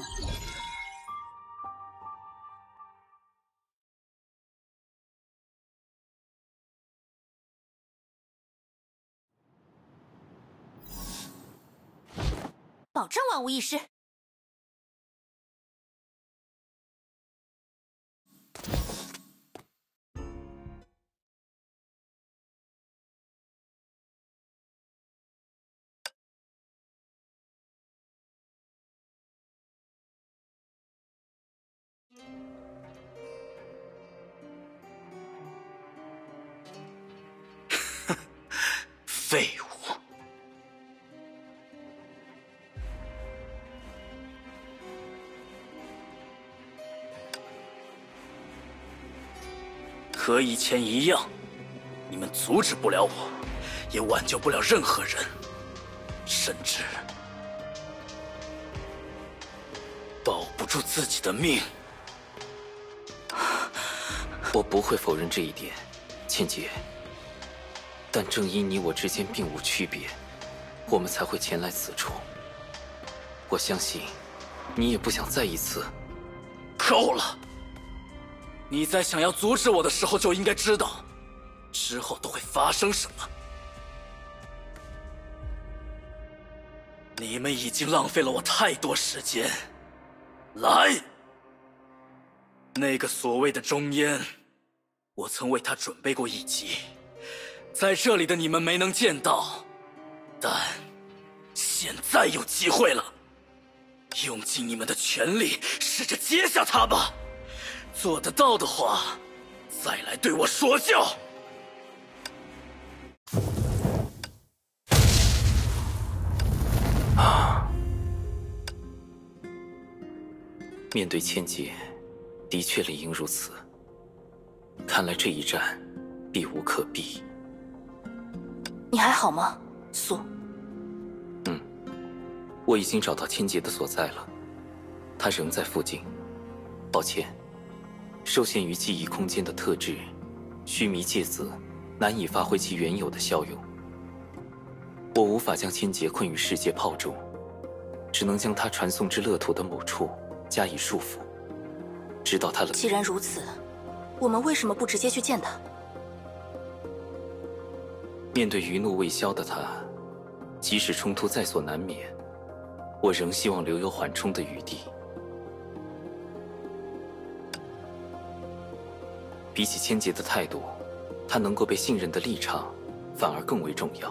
保证万无一失。 废物！和以前一样，你们阻止不了我，也挽救不了任何人，甚至保不住自己的命。 我不会否认这一点，千劫。但正因你我之间并无区别，我们才会前来此处。我相信，你也不想再一次。 够了！你在想要阻止我的时候，就应该知道，之后都会发生什么。你们已经浪费了我太多时间。来，那个所谓的中烟，我曾为他准备过一击。在这里的你们没能见到，但现在有机会了，用尽你们的全力，试着接下他吧。做得到的话，再来对我说教。 面对千劫，的确理应如此。看来这一战，避无可避。 你还好吗，苏？ 我已经找到千劫的所在了，他仍在附近。抱歉，受限于记忆空间的特质，须弥芥子难以发挥其原有的效用。我无法将千劫困于世界炮中，只能将他传送至乐土的某处加以束缚，直到他既然如此，我们为什么不直接去见他？ 面对余怒未消的他，即使冲突在所难免，我仍希望留有缓冲的余地。比起千劫的态度，他能够被信任的立场反而更为重要。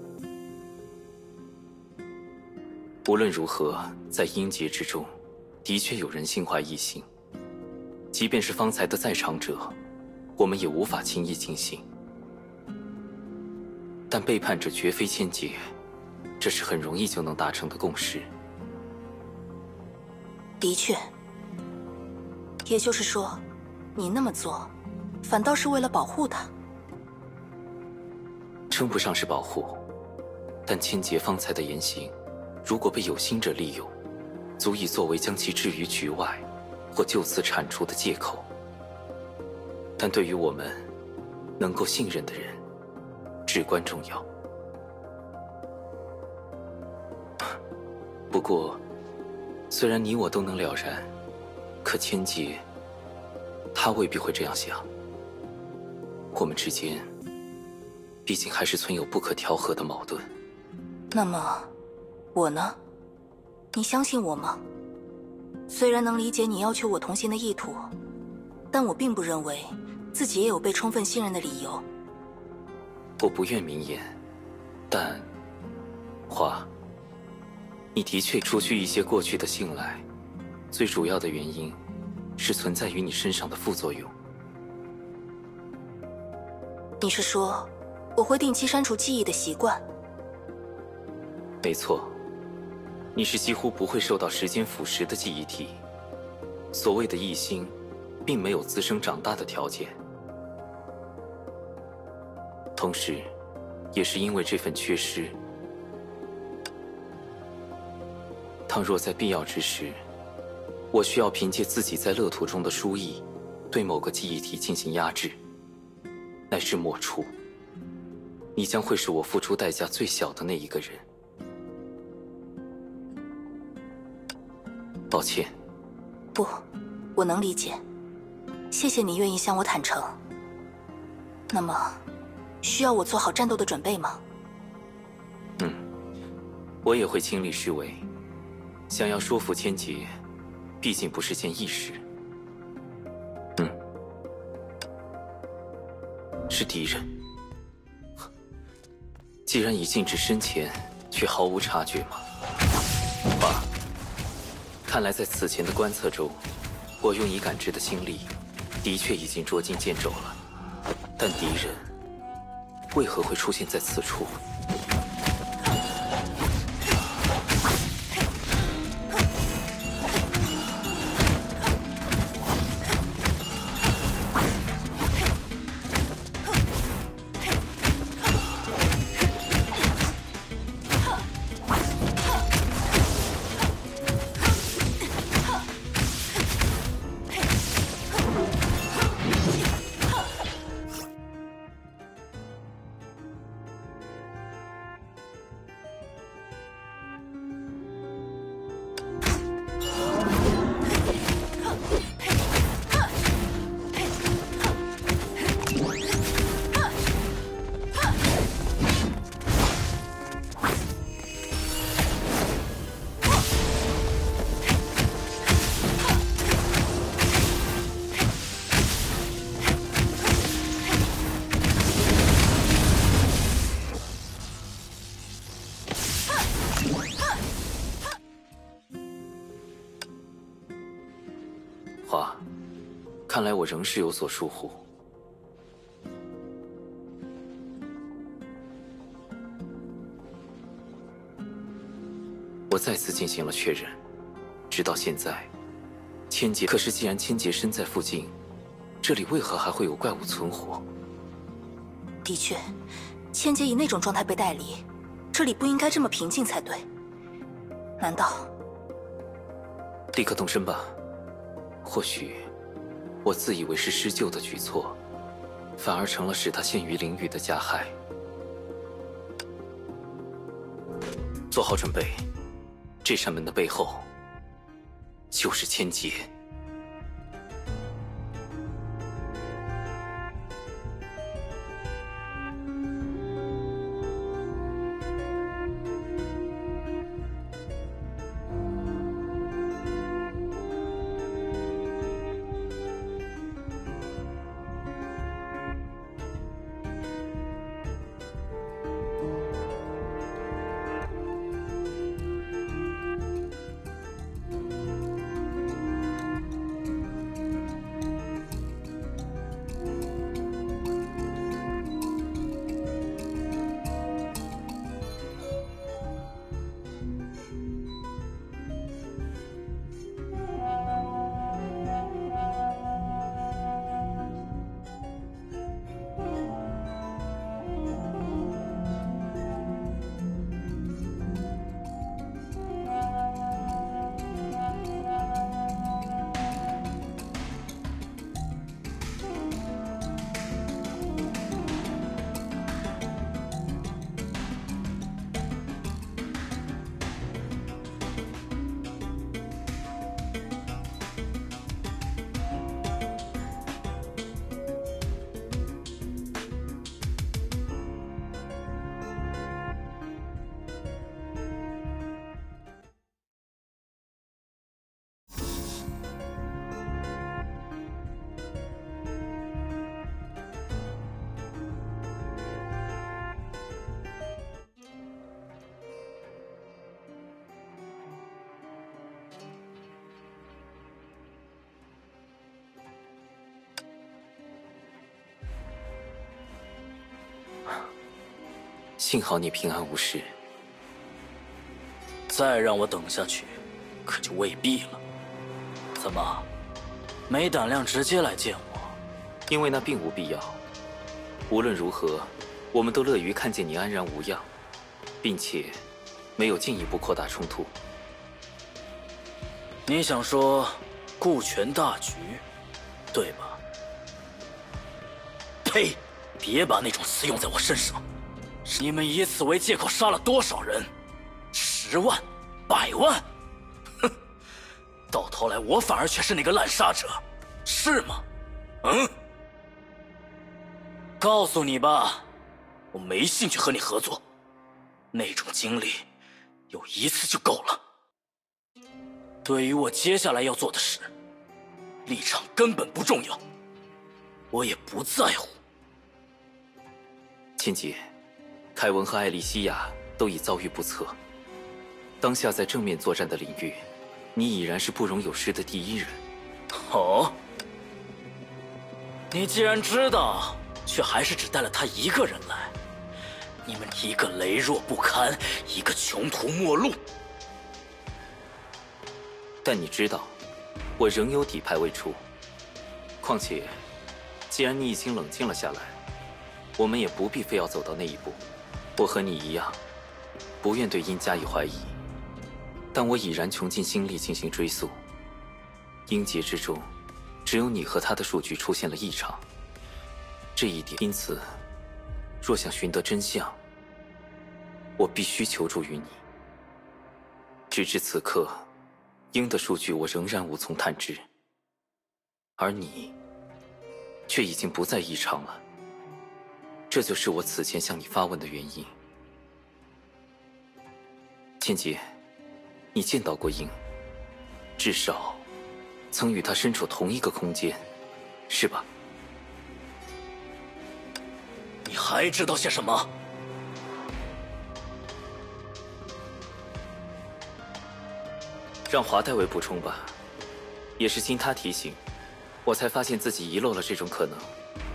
无论如何，在阴劫之中，的确有人心怀异心。即便是方才的在场者，我们也无法轻易轻信。但背叛者绝非千劫，这是很容易就能达成的共识。 的确，也就是说，你那么做，反倒是为了保护他。 称不上是保护，但千劫方才的言行，如果被有心者利用，足以作为将其置于局外，或就此铲除的借口。但对于我们能够信任的人，至关重要。不过，虽然你我都能了然，可千劫，他未必会这样想。我们之间，毕竟还是存有不可调和的矛盾。 那么，我呢？你相信我吗？虽然能理解你要求我同行的意图，但我并不认为自己也有被充分信任的理由。 我不愿明言，但花，你的确除去一些过去的信赖，最主要的原因是存在于你身上的副作用。 你是说，我会定期删除记忆的习惯？ 没错，你是几乎不会受到时间腐蚀的记忆体。所谓的异星，并没有滋生长大的条件。同时，也是因为这份缺失，倘若在必要之时，我需要凭借自己在乐土中的书艺，对某个记忆体进行压制，乃至抹除，你将会是我付出代价最小的那一个人。 抱歉。 不，我能理解。谢谢你愿意向我坦诚。那么，需要我做好战斗的准备吗？ 我也会亲力施为。想要说服千劫，毕竟不是件易事。是敌人。既然已近至身前，却毫无察觉吗？爸，看来在此前的观测中，我用以感知的心力，的确已经捉襟见肘了。但敌人为何会出现在此处？华，看来我仍是有所疏忽。我再次进行了确认，直到现在，千劫。可是既然千劫身在附近，这里为何还会有怪物存活？ 的确，千劫以那种状态被带离，这里不应该这么平静才对。难道…… 立刻动身吧。或许，我自以为是施救的举措，反而成了使他陷于囹圄的加害。做好准备，这扇门的背后就是千劫。幸好你平安无事。 再让我等下去，可就未必了。怎么，没胆量直接来见我？ 因为那并无必要。无论如何，我们都乐于看见你安然无恙，并且没有进一步扩大冲突。 你想说顾全大局，对吧？呸！别把那种词用在我身上。你们以此为借口杀了多少人？10万、100万？哼！ 到头来我反而却是那个滥杀者，是吗？嗯？告诉你吧，我没兴趣和你合作，那种经历有一次就够了。对于我接下来要做的事，立场根本不重要，我也不在乎。 千姐，凯文和艾莉西亚都已遭遇不测，当下在正面作战的领域，你已然是不容有失的第一人。 哦，你既然知道，却还是只带了他一个人来，你们一个羸弱不堪，一个穷途末路。 但你知道，我仍有底牌未出。况且，既然你已经冷静了下来，我们也不必非要走到那一步。我和你一样，不愿对鹰加以怀疑，但我已然穷尽心力进行追溯。鹰劫之中，只有你和他的数据出现了异常，这一点，因此，若想寻得真相，我必须求助于你。直至此刻，鹰的数据我仍然无从探知，而你却已经不再异常了。这就是我此前向你发问的原因。千姐，你见到过鹰，至少曾与他身处同一个空间，是吧？ 你还知道些什么？ 让华代为补充吧，也是经他提醒，我才发现自己遗漏了这种可能。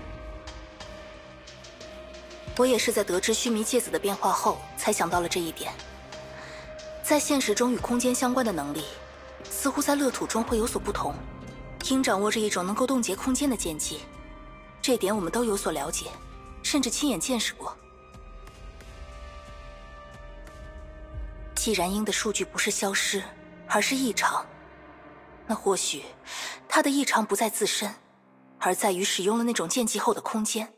我也是在得知须弥芥子的变化后，才想到了这一点。在现实中与空间相关的能力，似乎在乐土中会有所不同。鹰掌握着一种能够冻结空间的剑技，这点我们都有所了解，甚至亲眼见识过。既然鹰的数据不是消失，而是异常，那或许它的异常不在自身，而在于使用了那种剑技后的空间。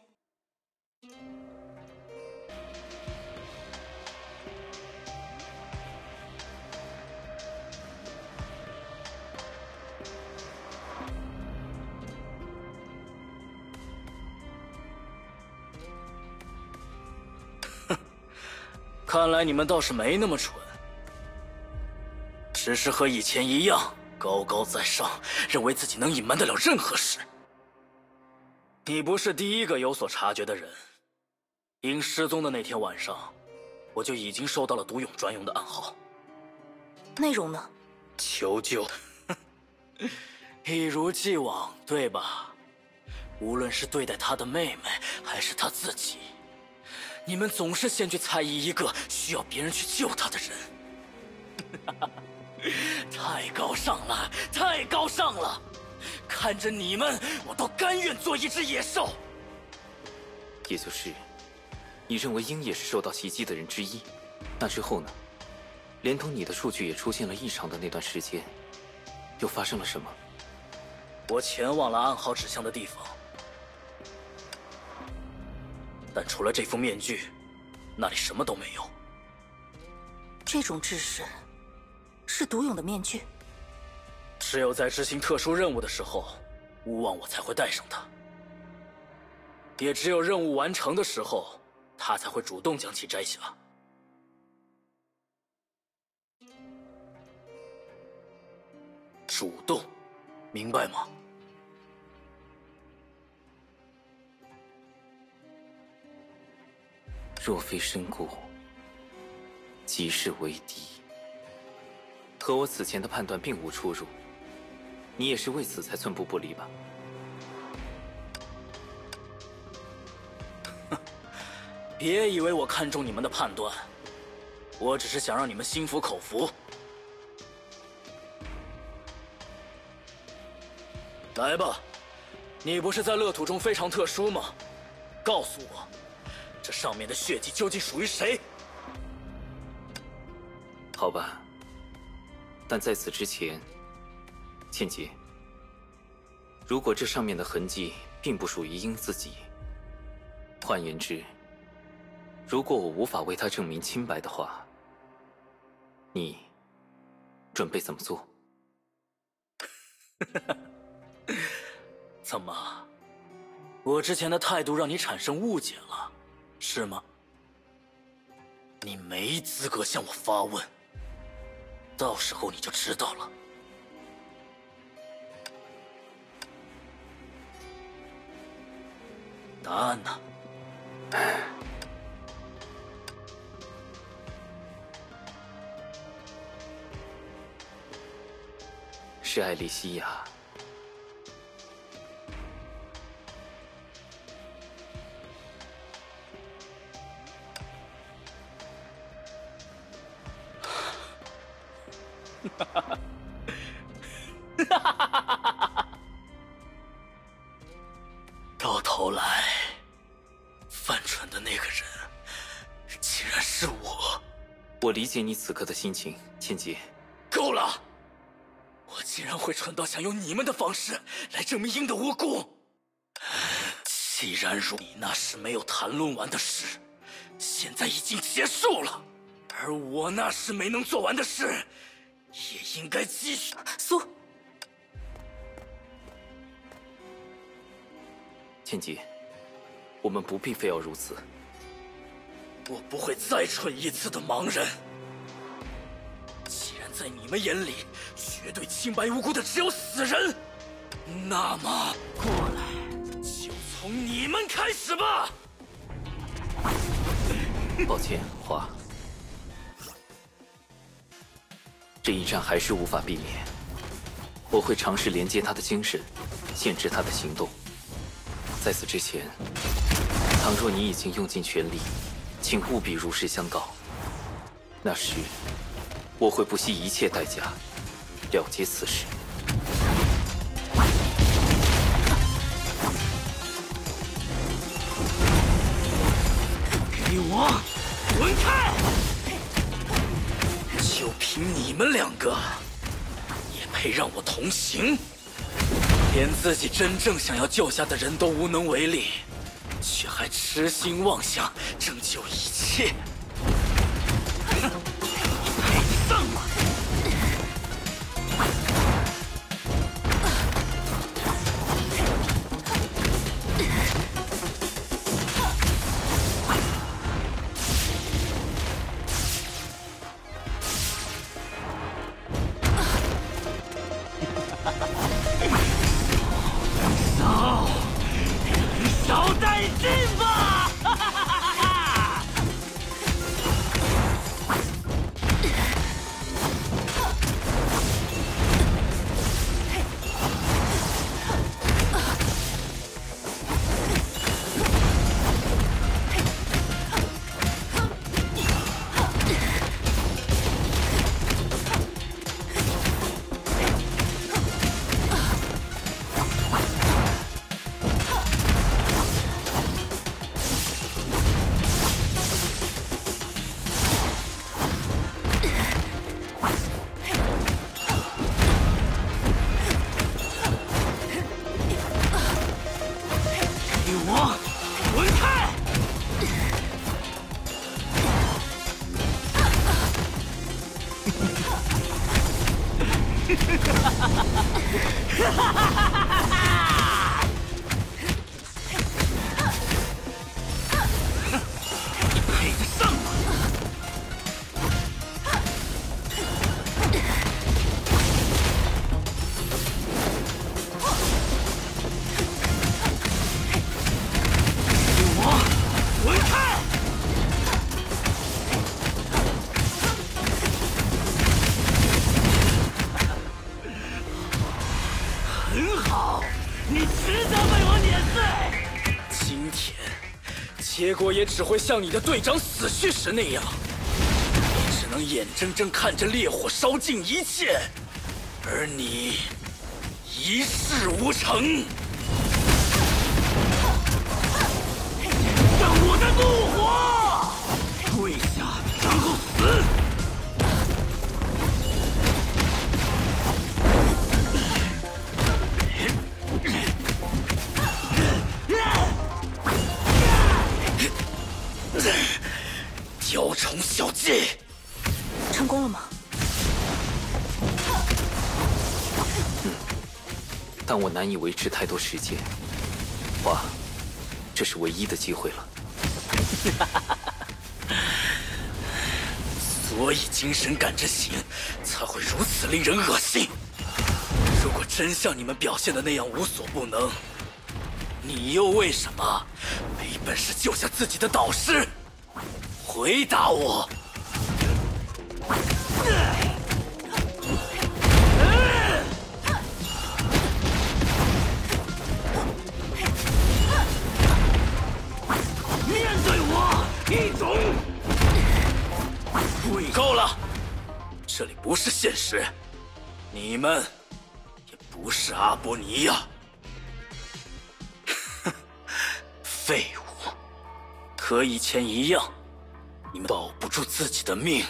看来你们倒是没那么蠢，只是和以前一样高高在上，认为自己能隐瞒得了任何事。你不是第一个有所察觉的人。鹰失踪的那天晚上，我就已经收到了独勇专用的暗号。 内容呢？ 求救，一如既往，对吧？无论是对待他的妹妹，还是他自己，你们总是先去猜疑一个需要别人去救他的人。太高尚了，太高尚了！看着你们，我都甘愿做一只野兽。 也就是，你认为鹰也是受到袭击的人之一？那之后呢？连同你的数据也出现了异常的那段时间，又发生了什么？ 我前往了暗号指向的地方，但除了这副面具，那里什么都没有。 这种制式是独勇的面具？ 只有在执行特殊任务的时候，勿忘我才会带上它。也只有任务完成的时候，他才会主动将其摘下。主动，明白吗？ 若非身故，即是为敌。和我此前的判断并无出入，你也是为此才寸步不离吧？ 别以为我看重你们的判断，我只是想让你们心服口服。来吧，你不是在乐土中非常特殊吗？告诉我，这上面的血迹究竟属于谁？ 好吧，但在此之前，倩姐，如果这上面的痕迹并不属于鹰自己，换言之，如果我无法为他证明清白的话，你准备怎么做？ 怎么，我之前的态度让你产生误解了，是吗？你没资格向我发问，到时候你就知道了。答案呢？ 是艾莉西亚。 到头来，犯蠢的那个人，竟然是我。 我理解你此刻的心情，千劫。 够了！我竟然会蠢到想用你们的方式来证明鹰的无辜。既然如你那时没有谈论完的事，现在已经结束了，而我那时没能做完的事，也应该继续。 苏， 千劫，我们不必非要如此。 我不会再蠢一次的，盲人。既然在你们眼里，绝对清白无辜的只有死人，那么过来，就从你们开始吧。 抱歉，花。这一战还是无法避免。我会尝试连接他的精神，限制他的行动。在此之前，倘若你已经用尽全力，请务必如实相告。那时，我会不惜一切代价了结此事。 给我滚开！就凭你们两个，也配让我同行？连自己真正想要救下的人都无能为力，却还痴心妄想拯救一切。配上吗？少带劲吧！哈哈哈哈哈！给我滚开！你配得上吗？给我滚开！很好，你值得被我碾碎。今天，结果也只会像你的队长死去时那样，你只能眼睁睁看着烈火烧尽一切，而你一事无成。让我的怒火跪下，然后死！雕虫小技， 成功了吗？ 但我难以维持太多时间。花，这是唯一的机会了。 所以精神感之刑才会如此令人恶心。如果真像你们表现的那样无所不能，你又为什么没本事救下自己的导师？回答我！ 面对我，异种！ 够了，这里不是现实，你们也不是阿波尼亚。废物，和以前一样，你们保不住自己的命。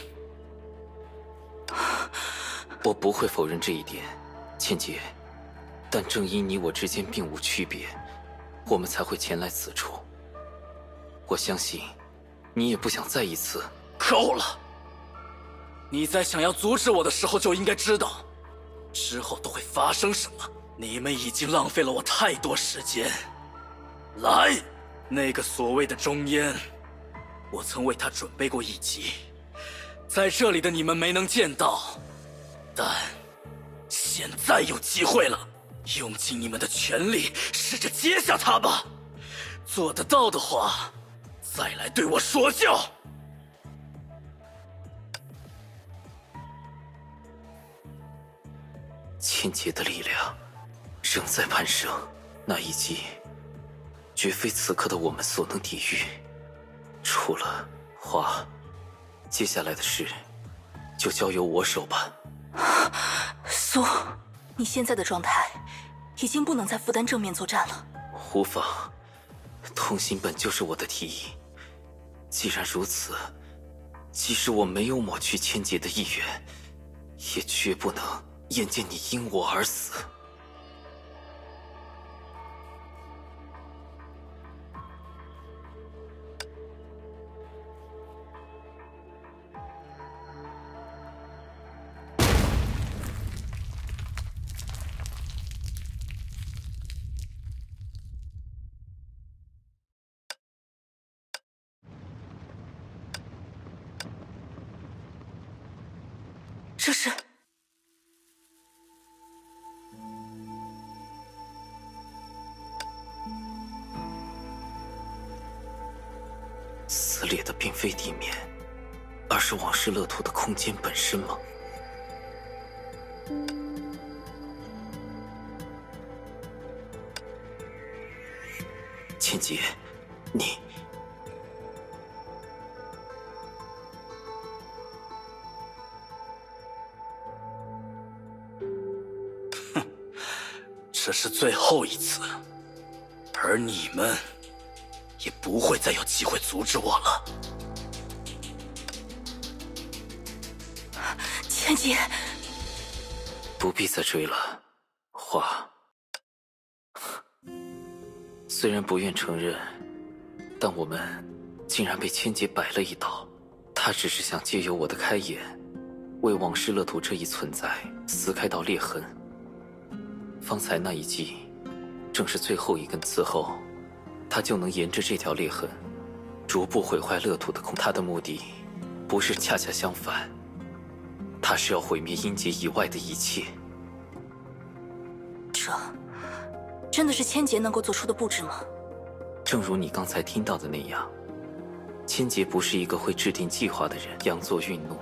我不会否认这一点，千劫。但正因你我之间并无区别，我们才会前来此处。我相信，你也不想再一次。 够了！你在想要阻止我的时候就应该知道，之后都会发生什么。你们已经浪费了我太多时间。来，那个所谓的中烟，我曾为他准备过一击，在这里的你们没能见到，但现在有机会了，用尽你们的全力，试着接下他吧。做得到的话，再来对我说教。 千劫的力量仍在攀升，那一击绝非此刻的我们所能抵御。除了花，接下来的事就交由我手吧。 苏，你现在的状态已经不能再负担正面作战了。 无妨，痛心本就是我的提议。既然如此，即使我没有抹去千劫的意愿，也绝不能眼见你因我而死。 这是撕裂的并非地面，而是往事乐土的空间本身吗？千劫，你…… 这是最后一次，而你们也不会再有机会阻止我了。 千劫， 不必再追了，花。虽然不愿承认，但我们竟然被千劫摆了一道。他只是想借由我的开眼，为往事乐土这一存在撕开道裂痕。方才那一击，正是最后一根，此后，他就能沿着这条裂痕，逐步毁坏乐土的空。他的目的，不是恰恰相反，他是要毁灭阴劫以外的一切。 这真的是千劫能够做出的布置吗？ 正如你刚才听到的那样，千劫不是一个会制定计划的人，佯作愠怒。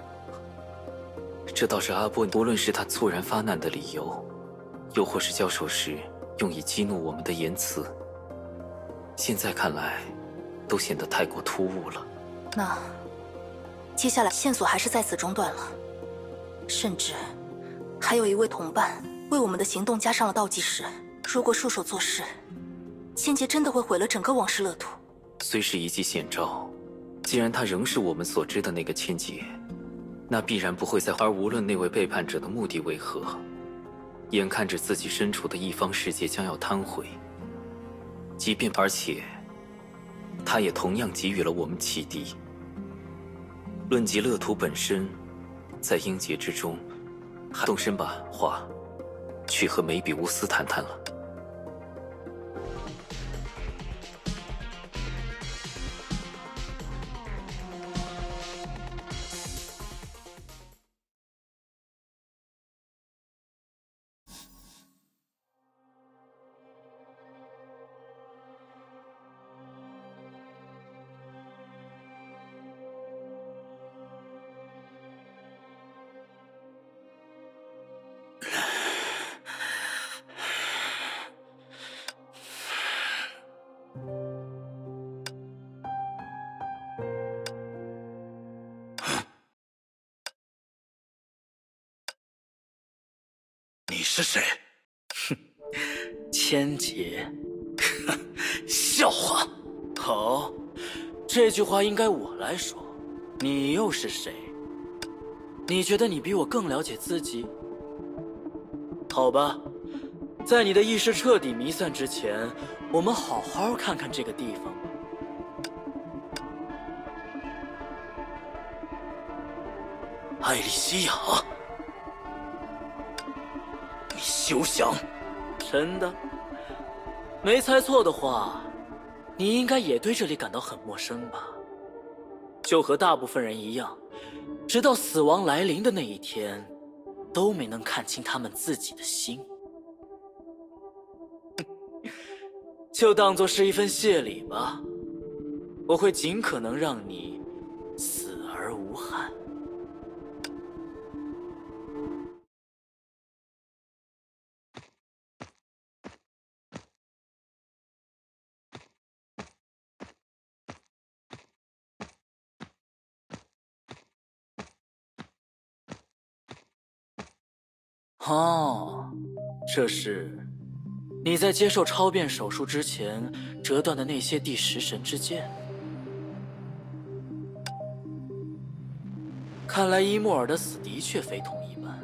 这倒是阿波，无论是他猝然发难的理由，又或是交手时用以激怒我们的言辞，现在看来都显得太过突兀了。 那接下来线索还是在此中断了，甚至还有一位同伴为我们的行动加上了倒计时。如果束手做事，千劫真的会毁了整个往事乐土。 虽是一记险招，既然他仍是我们所知的那个千劫，那必然不会再。而无论那位背叛者的目的为何，眼看着自己身处的一方世界将要瘫毁，即便而且，他也同样给予了我们启迪。论及乐土本身，在阴劫之中，动身吧，花。 去和梅比乌斯谈谈了。 你是谁？ 千劫，笑话。好，这句话应该我来说。你又是谁？你觉得你比我更了解自己？好吧，在你的意识彻底弥散之前，我们好好看看这个地方吧。 艾莉西亚，你休想！ 真的？没猜错的话，你应该也对这里感到很陌生吧？就和大部分人一样，直到死亡来临的那一天，都没能看清他们自己的心。就当作是一份谢礼吧，我会尽可能让你死而无憾。哦，这是你在接受超变手术之前折断的那些第10神之剑。看来伊莫尔的死的确非同一般。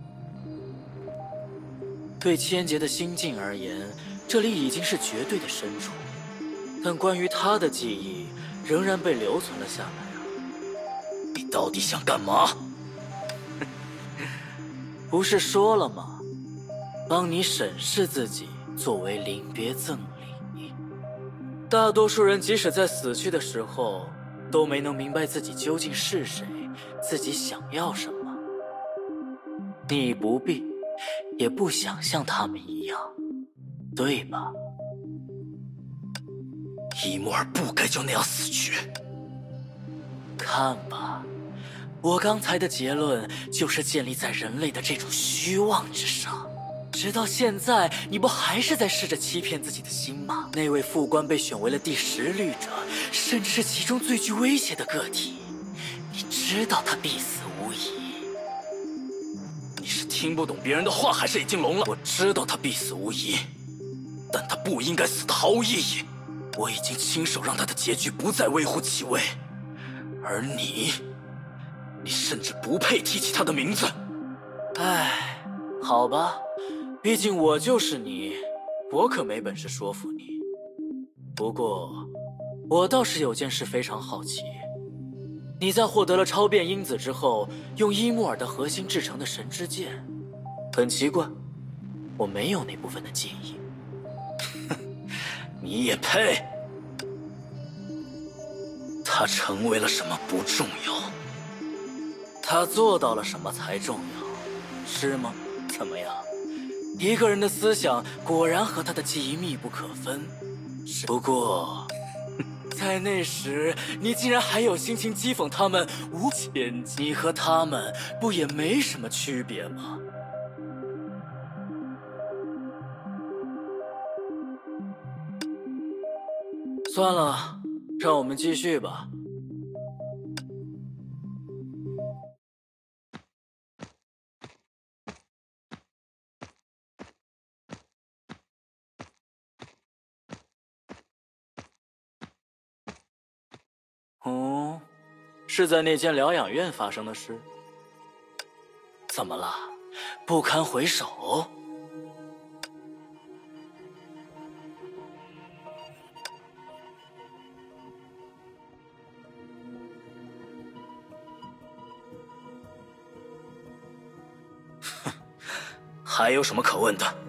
对千劫的心境而言，这里已经是绝对的深处，但关于他的记忆仍然被留存了下来啊！ 你到底想干嘛？ 不是说了吗？帮你审视自己，作为临别赠礼。大多数人即使在死去的时候，都没能明白自己究竟是谁，自己想要什么。你不必，也不想像他们一样，对吧？ 伊莫尔不该就那样死去。 看吧，我刚才的结论就是建立在人类的这种虚妄之上。直到现在，你不还是在试着欺骗自己的心吗？那位副官被选为了第10律者，甚至是其中最具威胁的个体。你知道他必死无疑。 你是听不懂别人的话，还是已经聋了？我知道他必死无疑，但他不应该死得毫无意义。我已经亲手让他的结局不再微乎其微，而你甚至不配提起他的名字。 唉，好吧，毕竟我就是你，我可没本事说服你。不过，我倒是有件事非常好奇。你在获得了超变因子之后，用伊莫尔的核心制成的神之剑，很奇怪，我没有那部分的记忆。 你也配？他成为了什么不重要， 他做到了什么才重要，是吗？怎么样？一个人的思想果然和他的记忆密不可分。不过，在那时，你竟然还有心情讥讽他们无前进，你和他们不也没什么区别吗？算了，让我们继续吧。哦，是在那间疗养院发生的事？怎么了？不堪回首？ 还有什么可问的？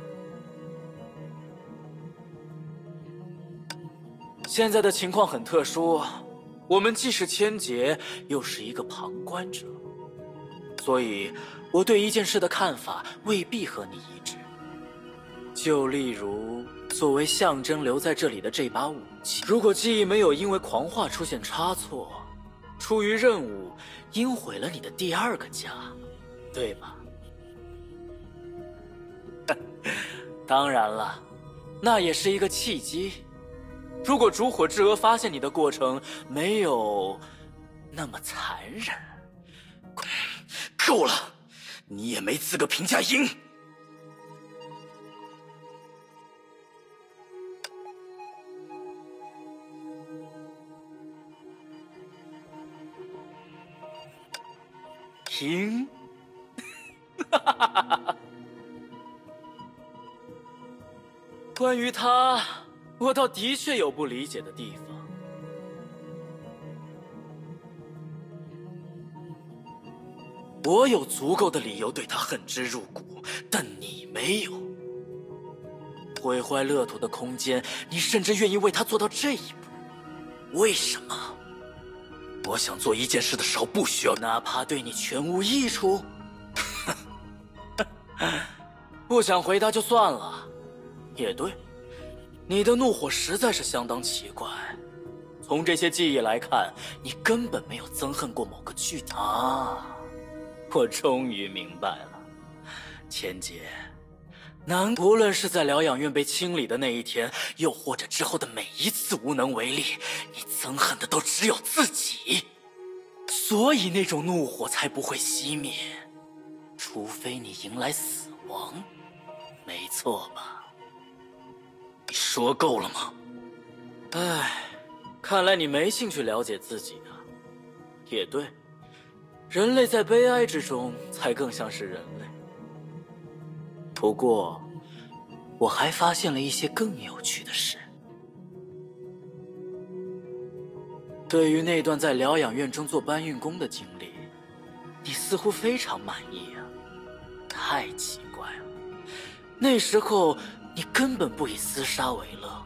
现在的情况很特殊，我们既是千劫，又是一个旁观者，所以我对一件事的看法未必和你一致。就例如，作为象征留在这里的这把武器，如果记忆没有因为狂化出现差错，出于任务，因毁了你的第二个家，对吧？当然了，那也是一个契机。如果烛火之蛾发现你的过程没有那么残忍， 够了，你也没资格评价鹰。 鹰，关于他，我倒的确有不理解的地方。我有足够的理由对他恨之入骨，但你没有。毁坏乐土的空间，你甚至愿意为他做到这一步，为什么？ 我想做一件事的时候，不需要， 哪怕对你全无益处。不想回答就算了。也对，你的怒火实在是相当奇怪。从这些记忆来看，你根本没有憎恨过某个具体啊！我终于明白了，千劫。无论是在疗养院被清理的那一天，又或者之后的每一次无能为力，你憎恨的都只有自己，所以那种怒火才不会熄灭，除非你迎来死亡，没错吧？ 你说够了吗？ 唉，看来你没兴趣了解自己啊。也对，人类在悲哀之中才更像是人类。不过，我还发现了一些更有趣的事。对于那段在疗养院中做搬运工的经历，你似乎非常满意啊。太奇怪了，那时候你根本不以厮杀为乐。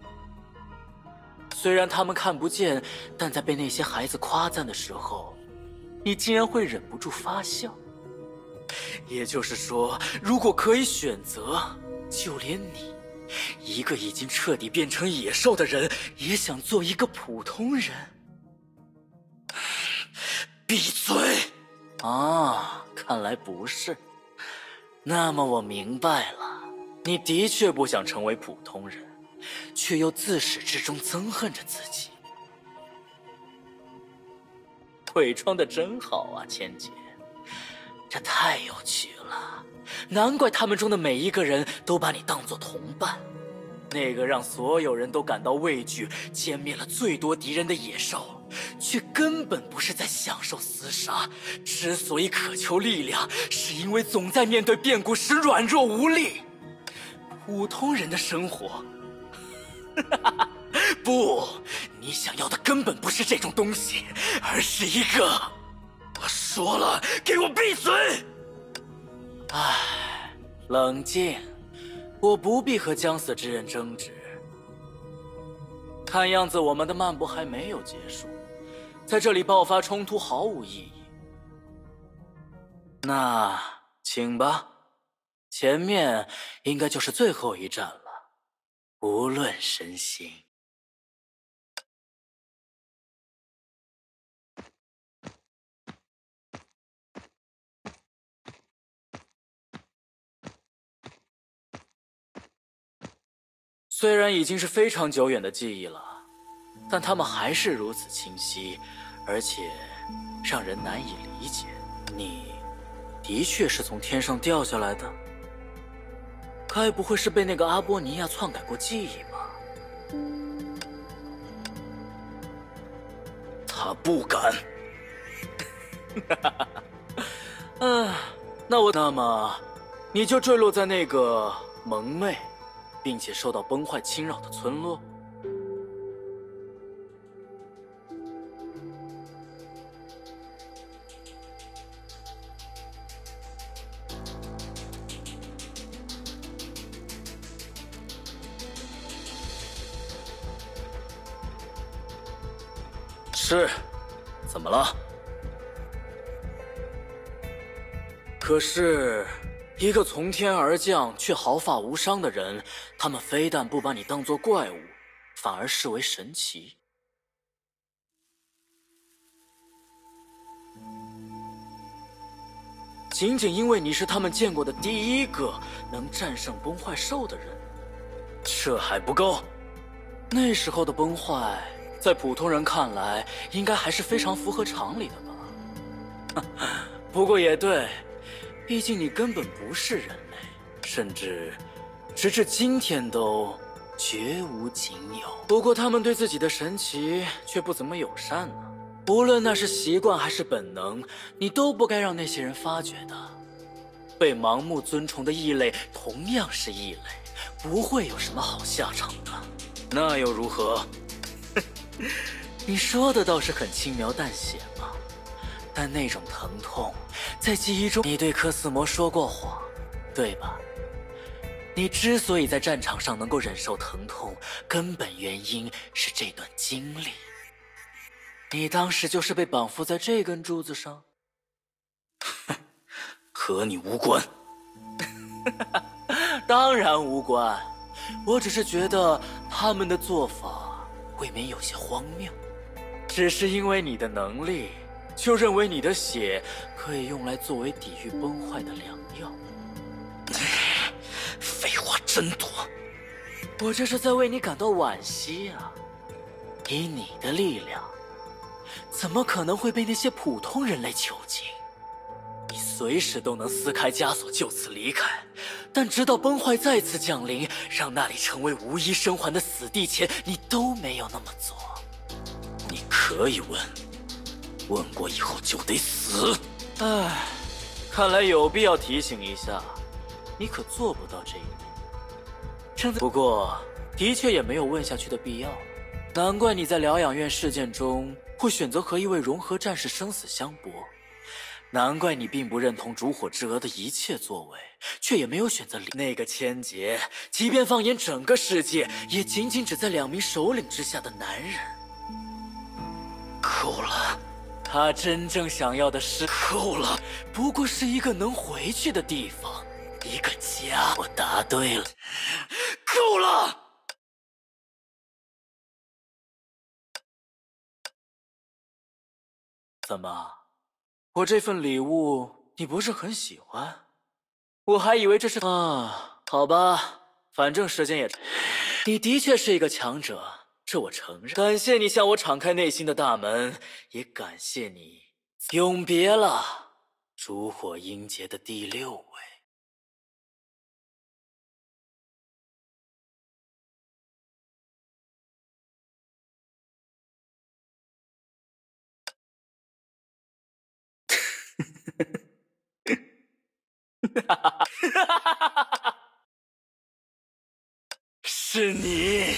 虽然他们看不见，但在被那些孩子夸赞的时候，你竟然会忍不住发笑。也就是说，如果可以选择，就连你，一个已经彻底变成野兽的人，也想做一个普通人。 闭嘴！ 啊，看来不是。那么我明白了，你的确不想成为普通人，却又自始至终憎恨着自己。伪装的真好啊，千劫。这太有趣了，难怪他们中的每一个人都把你当作同伴。那个让所有人都感到畏惧、歼灭了最多敌人的野兽，却根本不是在享受厮杀。之所以渴求力量，是因为总在面对变故时软弱无力。普通人的生活，不，你想要的根本不是这种东西，而是一个…… 我说了，给我闭嘴！ 唉，冷静，我不必和将死之人争执。看样子我们的漫步还没有结束，在这里爆发冲突毫无意义。那请吧，前面应该就是最后一站了，无论身心。虽然已经是非常久远的记忆了，但它们还是如此清晰，而且让人难以理解。你的确是从天上掉下来的？该不会是被那个阿波尼亚篡改过记忆吧？ 他不敢。 那么你就坠落在那个蒙昧并且受到崩坏侵扰的村落。 是，怎么了？ 可是，一个从天而降却毫发无伤的人，他们非但不把你当作怪物，反而视为神奇。仅仅因为你是他们见过的第一个能战胜崩坏兽的人， 这还不够。 那时候的崩坏，在普通人看来，应该还是非常符合常理的吧？不过也对，毕竟你根本不是人类，甚至直至今天都绝无仅有。不过他们对自己的神奇却不怎么友善呢。无论那是习惯还是本能，你都不该让那些人发觉的。被盲目尊崇的异类同样是异类，不会有什么好下场的。 那又如何？ 你说的倒是很轻描淡写嘛，但那种疼痛，在记忆中，你对科斯摩说过谎，对吧？你之所以在战场上能够忍受疼痛，根本原因是这段经历。你当时就是被绑缚在这根柱子上？ 和你无关。 当然无关，我只是觉得他们的做法未免有些荒谬。只是因为你的能力，就认为你的血可以用来作为抵御崩坏的良药。 废话真多。 我这是在为你感到惋惜啊！以你的力量，怎么可能会被那些普通人类囚禁？你随时都能撕开枷锁就此离开，但直到崩坏再次降临，让那里成为无一生还的死地前，你都没有那么做。 你可以问，问过以后就得死。 唉，看来有必要提醒一下，你可做不到这一点。不过，的确也没有问下去的必要。难怪你在疗养院事件中会选择和一位融合战士生死相搏，难怪你并不认同烛火之蛾的一切作为，却也没有选择那个千劫，即便放眼整个世界，也仅仅只在2名首领之下的男人。 够了， 他真正想要的是够了， 不过是一个能回去的地方，一个家。我答对了， 够了。 怎么，我这份礼物你不是很喜欢？我还以为这是啊，好吧，反正时间也……你的确是一个强者，这我承认。感谢你向我敞开内心的大门，也感谢你永别了烛火英杰的第6位。 是你，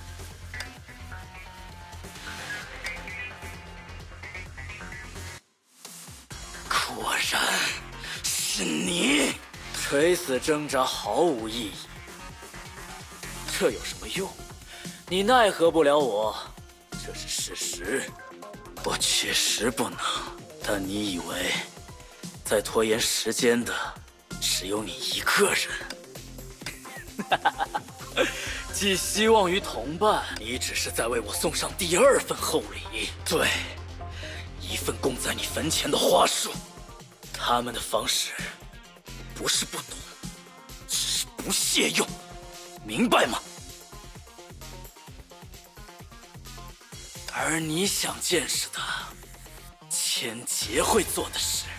果然是你。 垂死挣扎毫无意义，这有什么用？你奈何不了我，这是事实。 我确实不能，但你以为在拖延时间的只有你一个人？ 寄希望于同伴， 你只是在为我送上第2份厚礼。对，一份供在你坟前的花束。他们的方式不是不懂，只是不屑用，明白吗？而你想见识的千劫会做的事，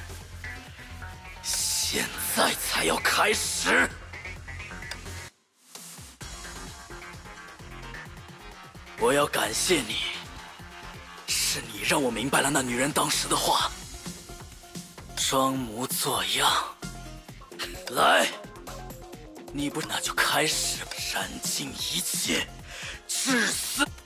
现在才要开始。我要感谢你，是你让我明白了那女人当时的话。装模作样，来，你不那就开始吧，燃尽一切，至死。